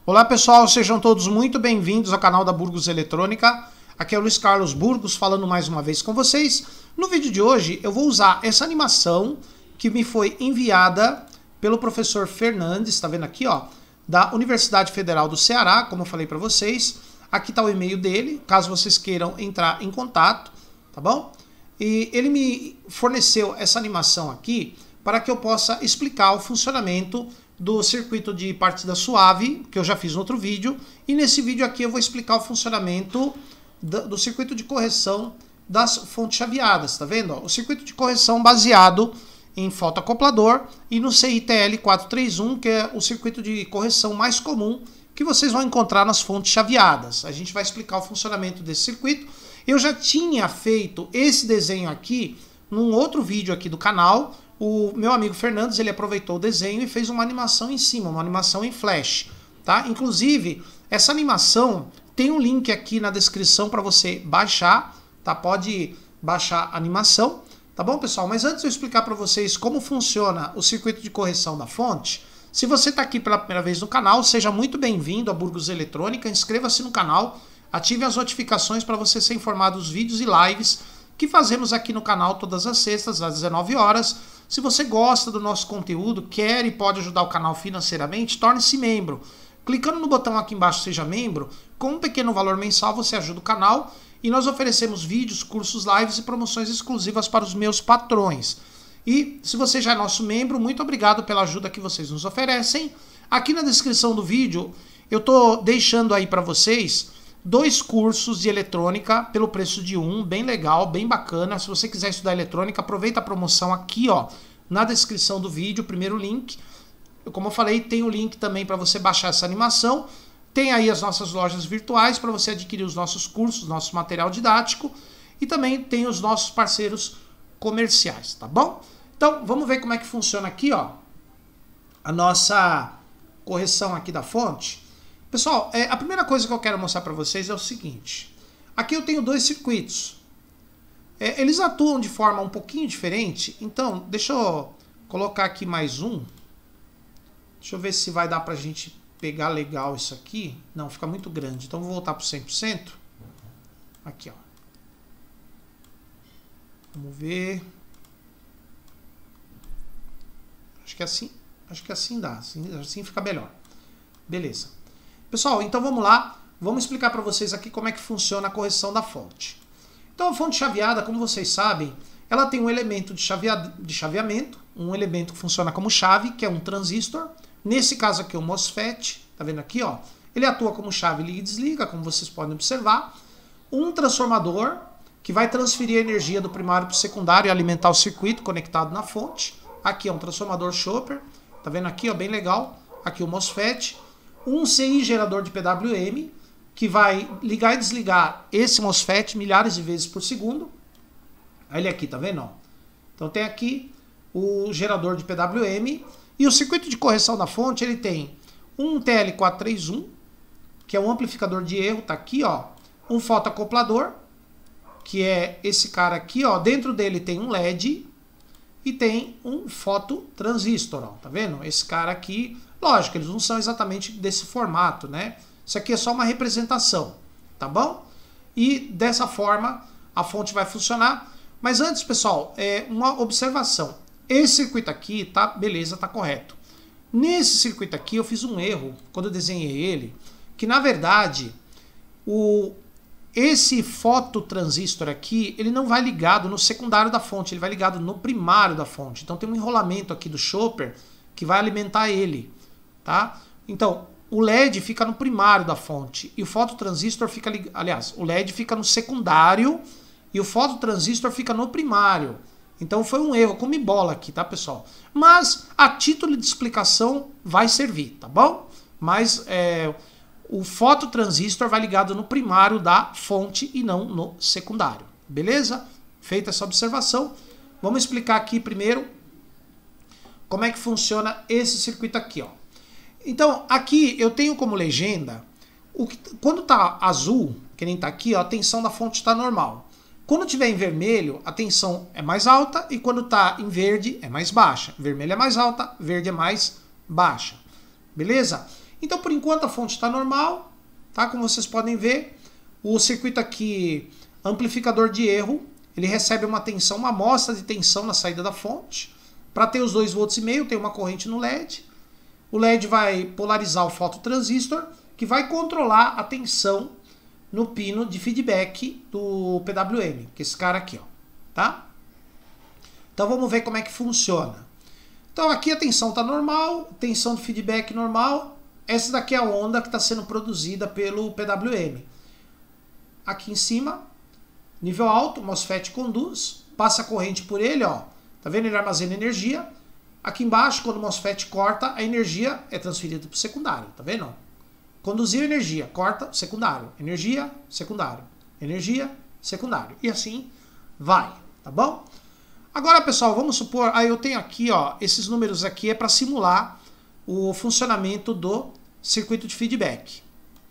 Olá pessoal, sejam todos muito bem-vindos ao canal da Burgos Eletrônica. Aqui é o Luiz Carlos Burgos falando mais uma vez com vocês. No vídeo de hoje eu vou usar essa animação que me foi enviada pelo professor Fernandes, tá vendo aqui, ó, da Universidade Federal do Ceará, como eu falei para vocês. Aqui está o e-mail dele, caso vocês queiram entrar em contato, tá bom? E ele me forneceu essa animação aqui para que eu possa explicar o funcionamento do circuito de partida suave, que eu já fiz no outro vídeo, e nesse vídeo aqui eu vou explicar o funcionamento do circuito de correção das fontes chaveadas, tá vendo? O circuito de correção baseado em fotoacoplador e no CITL431, que é o circuito de correção mais comum que vocês vão encontrar nas fontes chaveadas. A gente vai explicar o funcionamento desse circuito. Eu já tinha feito esse desenho aqui num outro vídeo aqui do canal. O meu amigo Fernandes, ele aproveitou o desenho e fez uma animação em cima, uma animação em flash, tá? Inclusive, essa animação tem um link aqui na descrição para você baixar, tá? Pode baixar a animação, tá bom, pessoal? Mas antes de eu explicar para vocês como funciona o circuito de correção da fonte, se você está aqui pela primeira vez no canal, seja muito bem-vindo a Burgos Eletrônica, inscreva-se no canal, ative as notificações para você ser informado dos vídeos e lives que fazemos aqui no canal todas as sextas, às 19 horas. Se você gosta do nosso conteúdo, quer e pode ajudar o canal financeiramente, torne-se membro. Clicando no botão aqui embaixo, seja membro, com um pequeno valor mensal você ajuda o canal e nós oferecemos vídeos, cursos, lives e promoções exclusivas para os meus patrões. E se você já é nosso membro, muito obrigado pela ajuda que vocês nos oferecem. Aqui na descrição do vídeo eu estou deixando aí para vocês 2 cursos de eletrônica pelo preço de um, bem legal, bem bacana. Se você quiser estudar eletrônica, aproveita a promoção aqui, ó, na descrição do vídeo, o primeiro link. Como eu falei, tem o link também para você baixar essa animação. Tem aí as nossas lojas virtuais para você adquirir os nossos cursos, nosso material didático. E também tem os nossos parceiros comerciais, tá bom? Então, vamos ver como é que funciona aqui, ó, a nossa correção aqui da fonte. Pessoal, a primeira coisa que eu quero mostrar para vocês é o seguinte. Aqui eu tenho 2 circuitos. Eles atuam de forma um pouquinho diferente. Então, deixa eu colocar aqui mais um. Deixa eu ver se vai dar para a gente pegar legal isso aqui. Não, fica muito grande. Então, vou voltar para o 100%. Aqui, ó. Vamos ver. Acho que assim dá. Assim fica melhor. Beleza. Pessoal, então vamos lá, vamos explicar para vocês aqui como é que funciona a correção da fonte. Então a fonte chaveada, como vocês sabem, ela tem um elemento de chaveamento, um elemento que funciona como chave, que é um transistor. Nesse caso aqui o MOSFET, tá vendo aqui, ó? Ele atua como chave liga e desliga, como vocês podem observar. Um transformador, que vai transferir a energia do primário para o secundário e alimentar o circuito conectado na fonte. Aqui é um transformador Chopper, tá vendo aqui, ó, bem legal. Aqui o MOSFET. Um CI gerador de PWM, que vai ligar e desligar esse MOSFET milhares de vezes por segundo. Ele aqui, tá vendo? Então tem aqui o gerador de PWM. E o circuito de correção da fonte, ele tem um TL431, que é um amplificador de erro, tá aqui, ó. Um fotoacoplador, que é esse cara aqui, ó. Dentro dele tem um LED e tem um fototransistor, ó. Tá vendo? Esse cara aqui... Lógico, eles não são exatamente desse formato, né? Isso aqui é só uma representação, tá bom? E dessa forma a fonte vai funcionar. Mas antes, pessoal, uma observação. Esse circuito aqui, tá? Beleza, tá correto. Nesse circuito aqui eu fiz um erro quando eu desenhei ele, que na verdade esse fototransistor aqui, ele não vai ligado no secundário da fonte, ele vai ligado no primário da fonte. Então tem um enrolamento aqui do Chopper que vai alimentar ele. Tá? Então, o LED fica no primário da fonte e o fototransistor fica ligado. Aliás, o LED fica no secundário e o fototransistor fica no primário. Então foi um erro, come bola aqui, tá, pessoal? Mas a título de explicação vai servir, tá bom? Mas o fototransistor vai ligado no primário da fonte e não no secundário. Beleza? Feita essa observação, vamos explicar aqui primeiro como é que funciona esse circuito aqui, ó. Então, aqui eu tenho como legenda, quando está azul, que nem está aqui, ó, a tensão da fonte está normal. Quando tiver em vermelho, a tensão é mais alta e quando está em verde é mais baixa. Vermelho é mais alta, verde é mais baixa. Beleza? Então, por enquanto, a fonte está normal, tá? Como vocês podem ver, o circuito aqui, amplificador de erro, ele recebe uma tensão, uma amostra de tensão na saída da fonte. Para ter os 2,5 volts, tem uma corrente no LED. O LED vai polarizar o fototransistor, que vai controlar a tensão no pino de feedback do PWM, que é esse cara aqui, ó, tá? Então vamos ver como é que funciona. Então aqui a tensão está normal, tensão de feedback normal. Essa daqui é a onda que está sendo produzida pelo PWM. Aqui em cima, nível alto, o MOSFET conduz, passa a corrente por ele, ó. Tá vendo? Ele armazena energia. Aqui embaixo, quando o MOSFET corta, a energia é transferida para o secundário, tá vendo? Conduziu energia, corta, secundário. Energia, secundário. Energia, secundário. E assim vai, tá bom? Agora, pessoal, vamos supor... eu tenho aqui, ó, esses números aqui é para simular o funcionamento do circuito de feedback.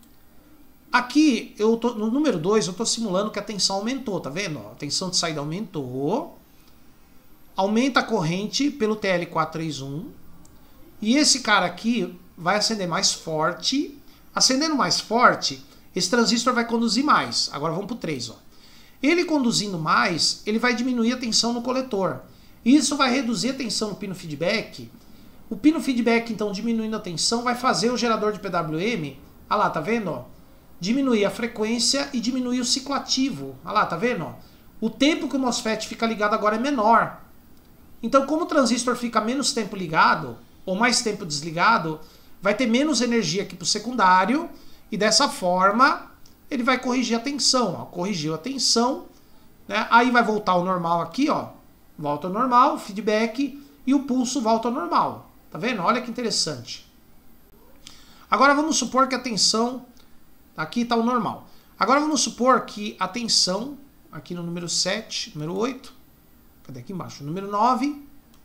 Aqui, no número 2, eu estou simulando que a tensão aumentou, tá vendo? A tensão de saída aumentou. Aumenta a corrente pelo TL431. E esse cara aqui vai acender mais forte. Acendendo mais forte, esse transistor vai conduzir mais. Agora vamos para o 3. Ó. Ele conduzindo mais, ele vai diminuir a tensão no coletor. Isso vai reduzir a tensão no pino feedback. O pino feedback, então, diminuindo a tensão, vai fazer o gerador de PWM, olha lá, tá vendo? Ó? Diminuir a frequência e diminuir o ciclo ativo. Olha lá, tá vendo? Ó? O tempo que o MOSFET fica ligado agora é menor. Então, como o transistor fica menos tempo ligado, ou mais tempo desligado, vai ter menos energia aqui para o secundário, e dessa forma ele vai corrigir a tensão. Ó. Corrigiu a tensão, né? Aí vai voltar ao normal aqui, ó. Volta ao normal, feedback, e o pulso volta ao normal. Tá vendo? Olha que interessante. Agora vamos supor que a tensão, aqui está o normal. Agora vamos supor que a tensão, aqui no número 7, número 8, cadê aqui embaixo? Número 9,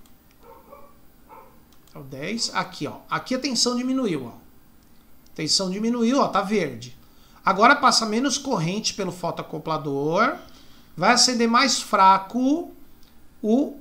é o 10, aqui, ó. Aqui a tensão diminuiu, ó. A tensão diminuiu, ó, tá verde. Agora passa menos corrente pelo fotoacoplador, vai acender mais fraco o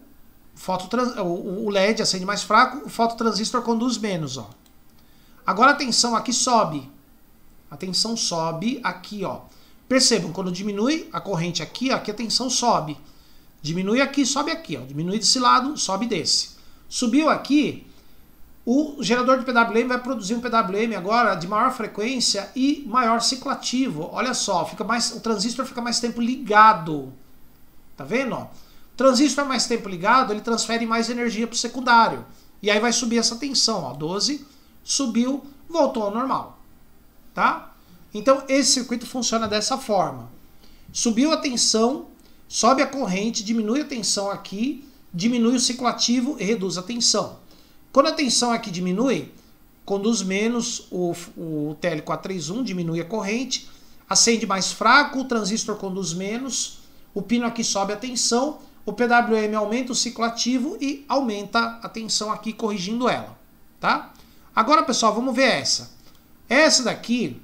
LED, acende mais fraco, o fototransistor conduz menos, ó. Agora a tensão aqui sobe. A tensão sobe aqui, ó. Percebam, quando diminui a corrente aqui, ó, aqui a tensão sobe. Diminui aqui, sobe aqui, ó. Diminui desse lado, sobe desse. Subiu aqui, o gerador de PWM vai produzir um PWM agora de maior frequência e maior ciclo ativo. Olha só, o transistor fica mais tempo ligado. Tá vendo? Ó? O transistor mais tempo ligado, ele transfere mais energia para o secundário. E aí vai subir essa tensão, ó. 12, subiu, voltou ao normal. Tá? Então esse circuito funciona dessa forma. Subiu a tensão, sobe a corrente, diminui a tensão aqui, diminui o ciclo ativo e reduz a tensão. Quando a tensão aqui diminui, conduz menos o TL431, diminui a corrente, acende mais fraco, o transistor conduz menos, o pino aqui sobe a tensão, o PWM aumenta o ciclo ativo e aumenta a tensão aqui, corrigindo ela. Tá? Agora, pessoal, vamos ver essa. Essa daqui,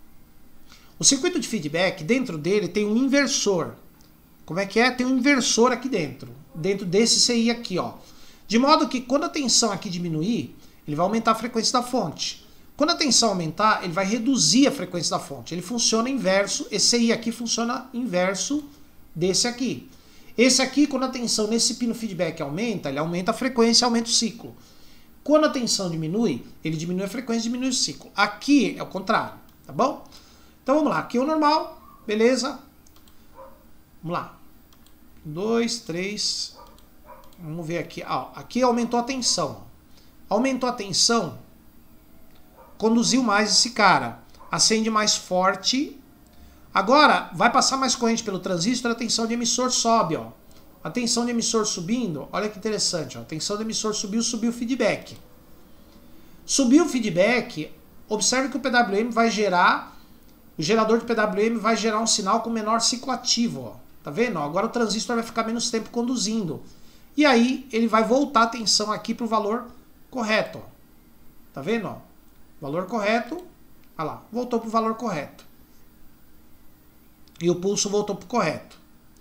o circuito de feedback, dentro dele tem um inversor. Como é que é? Tem um inversor aqui dentro desse CI aqui, ó. De modo que quando a tensão aqui diminuir, ele vai aumentar a frequência da fonte. Quando a tensão aumentar, ele vai reduzir a frequência da fonte. Ele funciona inverso, esse CI aqui funciona inverso desse aqui. Esse aqui, quando a tensão nesse pino feedback aumenta, ele aumenta a frequência e aumenta o ciclo. Quando a tensão diminui, ele diminui a frequência e diminui o ciclo. Aqui é o contrário, tá bom? Então vamos lá, aqui é o normal, beleza? Vamos lá. 2, 3... Vamos ver aqui. Ah, aqui aumentou a tensão. Aumentou a tensão, conduziu mais esse cara. Acende mais forte. Agora, vai passar mais corrente pelo transistor, a tensão de emissor sobe. Ó. A tensão de emissor subindo, olha que interessante. Ó. A tensão de emissor subiu, subiu o feedback. Subiu o feedback, observe que o PWM vai gerar, o gerador de PWM vai gerar um sinal com menor ciclo ativo. Ó. Tá vendo? Ó, agora o transistor vai ficar menos tempo conduzindo. E aí ele vai voltar a tensão aqui para o valor correto. Ó. Tá vendo? Ó? Valor correto. Olha lá, voltou para o valor correto. E o pulso voltou para o correto.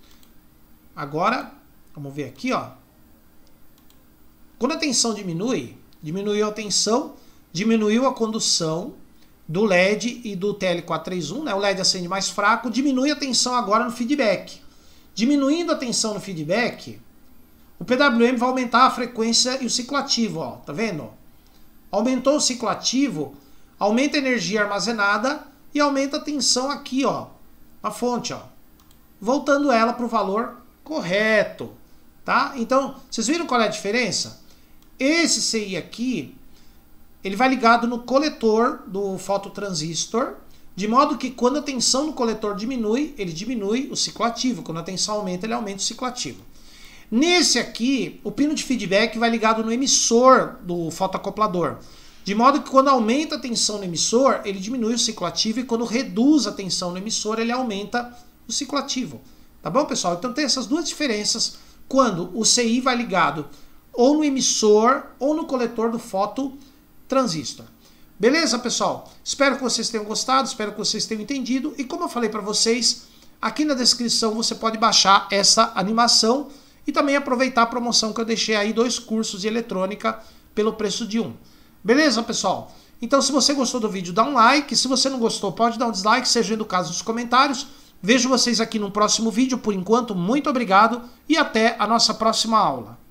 Agora, vamos ver aqui, ó. Quando a tensão diminui, diminuiu a tensão, diminuiu a condução do LED e do TL431, né? O LED acende mais fraco, diminui a tensão agora no feedback. Diminuindo a tensão no feedback, o PWM vai aumentar a frequência e o ciclo ativo, ó, tá vendo? Aumentou o ciclo ativo, aumenta a energia armazenada e aumenta a tensão aqui, ó, na fonte, ó, voltando ela para o valor correto, tá? Então, vocês viram qual é a diferença? Esse CI aqui, ele vai ligado no coletor do fototransistor, de modo que quando a tensão no coletor diminui, ele diminui o ciclo ativo. Quando a tensão aumenta, ele aumenta o ciclo ativo. Nesse aqui, o pino de feedback vai ligado no emissor do fotoacoplador. De modo que quando aumenta a tensão no emissor, ele diminui o ciclo ativo, e quando reduz a tensão no emissor, ele aumenta o ciclo ativo. Tá bom, pessoal? Então tem essas duas diferenças quando o CI vai ligado ou no emissor ou no coletor do fototransistor. Beleza, pessoal? Espero que vocês tenham gostado, espero que vocês tenham entendido. E como eu falei para vocês, aqui na descrição você pode baixar essa animação e também aproveitar a promoção que eu deixei aí, 2 cursos de eletrônica pelo preço de 1. Beleza, pessoal? Então, se você gostou do vídeo, dá um like. Se você não gostou, pode dar um dislike, seja do caso nos comentários. Vejo vocês aqui no próximo vídeo. Por enquanto, muito obrigado e até a nossa próxima aula.